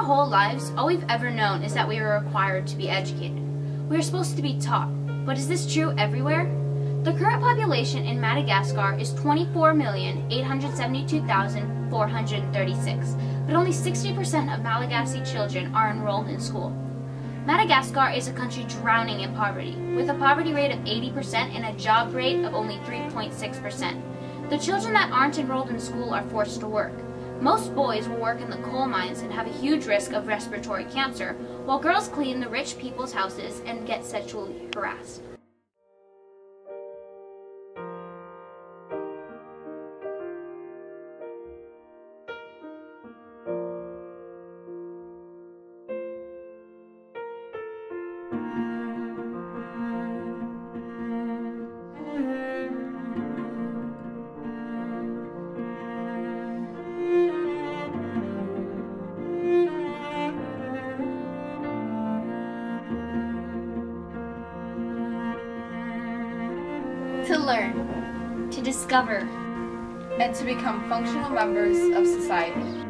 our whole lives, all we've ever known is that we are required to be educated. We are supposed to be taught, but is this true everywhere? The current population in Madagascar is 24,872,436, but only 60% of Malagasy children are enrolled in school. Madagascar is a country drowning in poverty, with a poverty rate of 80% and a job rate of only 3.6%. The children that aren't enrolled in school are forced to work. Most boys will work in the coal mines and have a huge risk of respiratory cancer, while girls clean the rich people's houses and get sexually harassed. To learn, to discover, and to become functional members of society.